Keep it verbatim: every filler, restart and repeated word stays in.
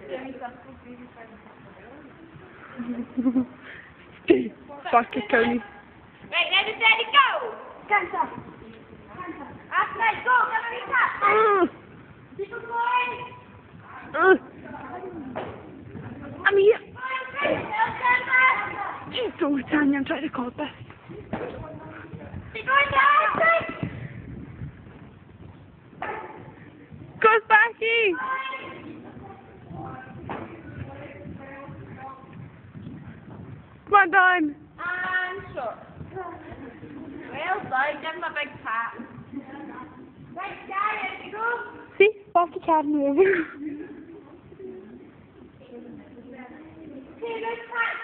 Sparky Coney. Right, ready, steady, go! Canter! After go, come on, keep going! Uh, I'm here. Go, She's so tiny, I'm trying to call this. keep going down! Go Sparky! Come on, Don. And short. Well done, give him a big pat. Right, Gary, you go. See, Sparky can't move. Okay, let's pat